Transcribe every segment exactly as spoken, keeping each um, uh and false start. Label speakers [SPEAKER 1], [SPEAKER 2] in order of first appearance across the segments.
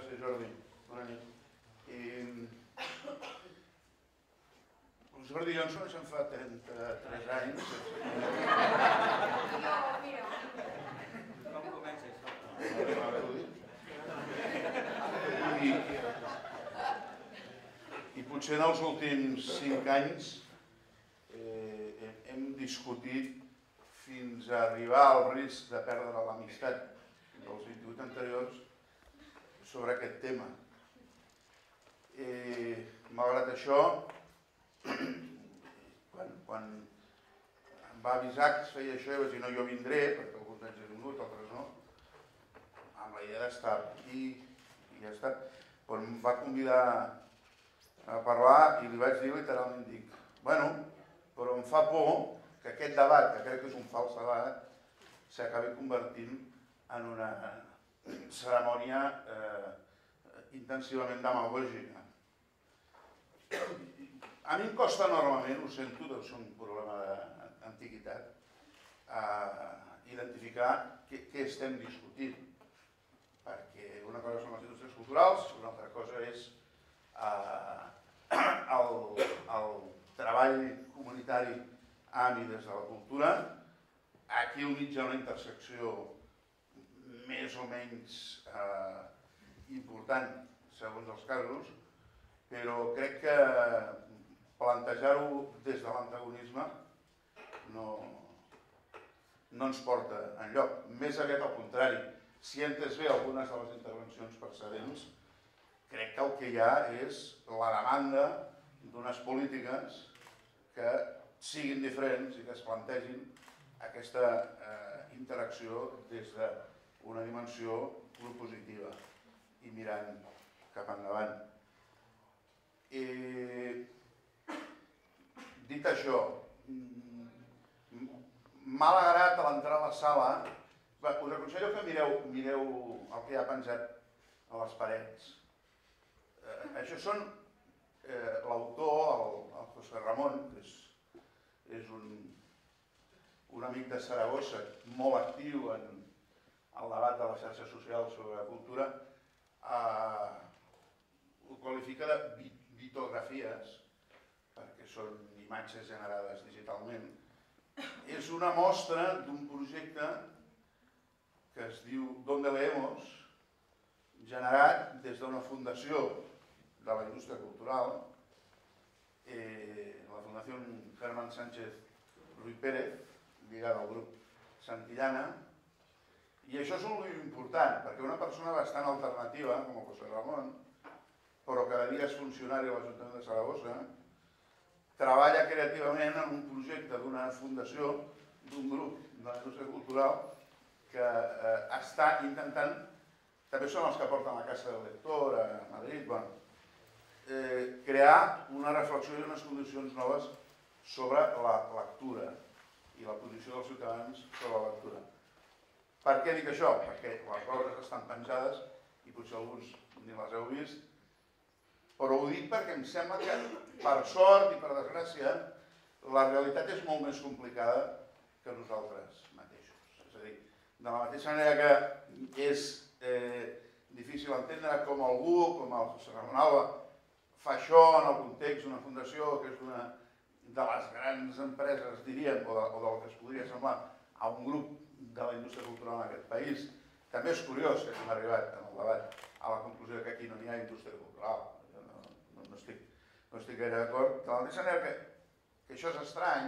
[SPEAKER 1] Gràcies, Jordi. Bona nit. El Jordi i jo ens coneixem fa trenta-tres anys.
[SPEAKER 2] Com comença això?
[SPEAKER 1] I potser en els últims cinc anys hem discutit fins a arribar al risc de perdre l'amistat dels vint-i-vuit anteriors sobre aquest tema. Malgrat això, quan em va avisar que es feia això, jo vaig dir no, jo vindré, perquè alguns anys he vingut, altres no, amb la idea d'estar aquí i ja està. Quan em va convidar a parlar i li vaig dir literalment, dic, bueno, però em fa por que aquest debat, que crec que és un fals debat, s'acabi convertint en una cerimònia intensivament demagògica. A mi em costa enormement, ho sento, deu ser un problema d'antiguitat, identificar què estem discutint. Perquè una cosa són les indústries culturals, una altra cosa és el treball comunitari amb i des de la cultura. Aquí al mig hi ha una intersecció més o menys important, segons els casos, però crec que plantejar-ho des de l'antagonisme no ens porta enlloc. Més aviat al contrari. Si he entès bé algunes de les intervencions precedents, crec que el que hi ha és la demanda d'unes polítiques que siguin diferents i que es plantegin aquesta interacció des d'una dimensió propositiva i mirant cap endavant. Dit això, m'ha alegrat a l'entrar a la sala. Us aconsello que mireu el que hi ha penjat a les parets. Això són l'autor, el José Ramon, que és un amic de Saragossa, molt actiu en el debat de les xarxes socials sobre la cultura, ho qualifica de vitografies, perquè són imatges generades digitalment. És una mostra d'un projecte que es diu Donde Leemos, generat des d'una fundació de la indústria cultural, la Fundació Germán Sánchez Ruiz Pérez, lligada al grup Santillana, i això és molt important, perquè una persona bastant alternativa, com el José Ramon, però cada dia és funcionari a l'Ajuntament de Saragossa, treballa creativament en un projecte d'una fundació, d'un grup de la indústria cultural, que està intentant, també són els que porten la Casa del Lector a Madrid, crear una reflexió i unes condicions noves sobre la lectura i la posició dels ciutadans sobre la lectura. Per què dic això? Perquè les coses estan penjades i potser alguns ni les heu vist, però ho dic perquè em sembla que, per sort i per desgràcia, la realitat és molt més complicada que nosaltres mateixos. És a dir, de la mateixa manera que és difícil entendre com algú, com el José Ramon Alba, fa això en el context d'una fundació que és una de les grans empreses, diríem, o del que es podria semblar a un grup de la indústria cultural en aquest país. També és curiós que hem arribat en el debat a la conclusió que aquí no hi ha indústria cultural. No estic gaire d'acord. De la mateixa manera que això és estrany,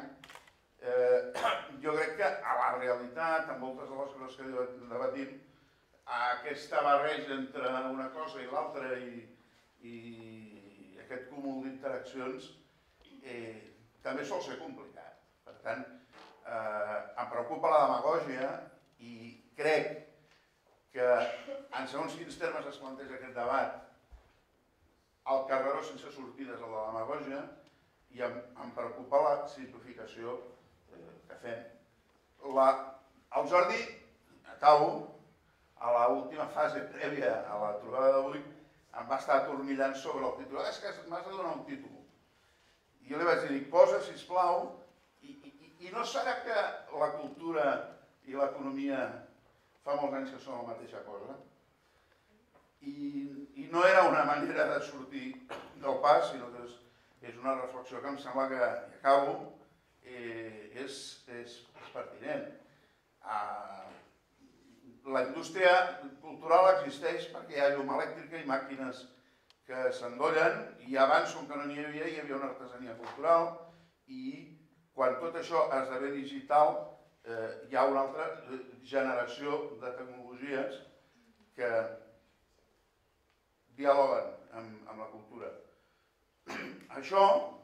[SPEAKER 1] jo crec que a la realitat, en moltes de les coses que debatim, aquesta barreja entre una cosa i l'altra i aquest cúmul d'interaccions també sol ser complicat. Per tant, em preocupa la demagògia i crec que en segons quins termes es planteja aquest debat, el carreró sense sortides a la demagògia, i em preocupa la simplificació que fem. El Jordi, acabo, a l'última fase prèvia a la trobada d'avui, em va estar atornillant sobre el títol. És que m'has de donar un títol. I jo li vaig dir, posa, sisplau, i no serà que la cultura i l'economia fa molts anys que són la mateixa cosa? I una manera de sortir del pas, sinó que és, és una reflexió que em sembla que, i acabo, eh, és, és, és pertinent. Ah, la indústria cultural existeix perquè hi ha llum elèctrica i màquines que s'endollen, i abans, com que no n'hi havia, hi havia una artesania cultural, i quan tot això esdevé digital, eh, hi ha una altra generació de tecnologies que dialoguen amb, amb la cultura. Això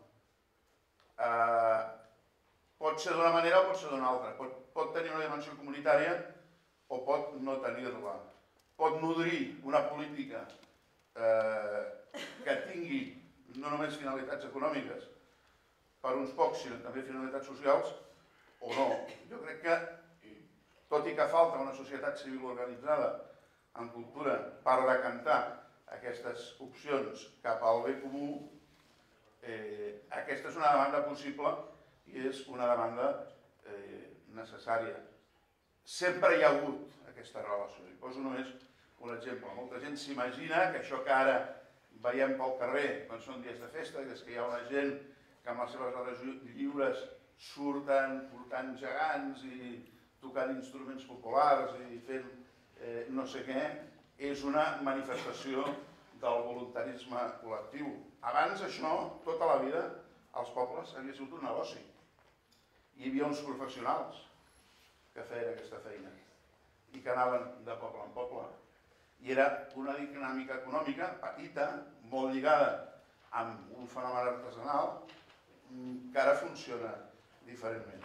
[SPEAKER 1] eh, pot ser d'una manera o pot ser d'una altra. Pot, pot tenir una dimensió comunitària o pot no tenir-la. Pot nodrir una política eh, que tingui no només finalitats econòmiques per uns pocs, sinó també finalitats socials, o no. Jo crec que, tot i que falta una societat civil organitzada en cultura per decantar aquestes opcions cap al bé comú, eh, aquesta és una demanda possible i és una demanda eh, necessària. Sempre hi ha hagut aquesta relació. I poso només un exemple. Molta gent s'imagina que això que ara veiem pel carrer quan són dies de festa, que és que hi ha una gent que amb les seves hores lliures surten portant gegants i tocant instruments populars i fent eh, no sé què, és una manifestació del voluntarisme col·lectiu. Abans això, tota la vida, als pobles havia sigut un negoci. Hi havia uns professionals que feien aquesta feina i que anaven de poble en poble. I era una dinàmica econòmica petita, molt lligada amb un fenomen artesanal que ara funciona diferentment.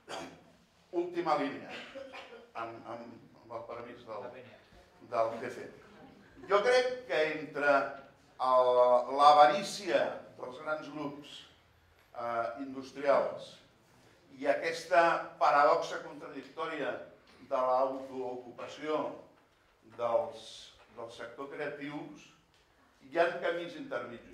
[SPEAKER 1] Última línia, amb, amb, amb el permís del, del jefe. Jo crec que entre l'avarícia dels grans grups eh, industrials i aquesta paradoxa contradictòria de l'autoocupació dels, del sector creatius, hi ha camins intermitjos.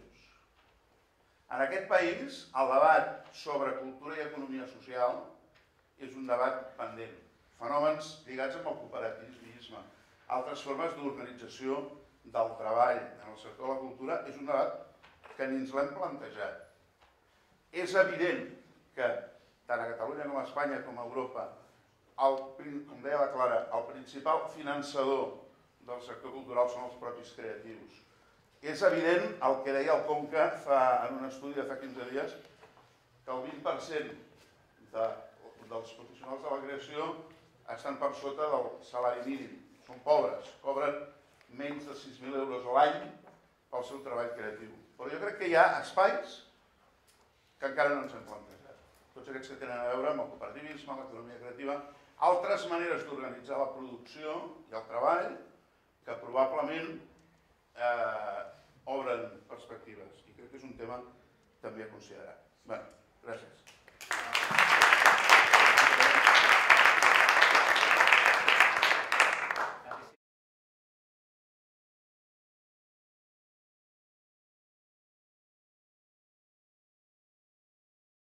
[SPEAKER 1] En aquest país, el debat sobre cultura i economia social és un debat pendent. Fenòmens lligats amb el cooperativisme, altres formes d'organització del treball en el sector de la cultura, és un debat que ni ens l'hem plantejat. És evident que tant a Catalunya com a Espanya com a Europa, el, com deia la Clara, el principal finançador del sector cultural són els propis creatius. És evident el que deia el Conca fa, en un estudi de fa quinze dies, que el vint per cent de, dels professionals de la creació estan per sota del salari mínim. Són pobres, cobren menys de sis mil euros a l'any pel seu treball creatiu. Però jo crec que hi ha espais que encara no ens hem plantejat. Tots aquests que tenen a veure amb el cooperativisme, l'economia creativa, altres maneres d'organitzar la producció i el treball que probablement eh, obren perspectives. I crec que és un tema també a considerar. Bé, gràcies.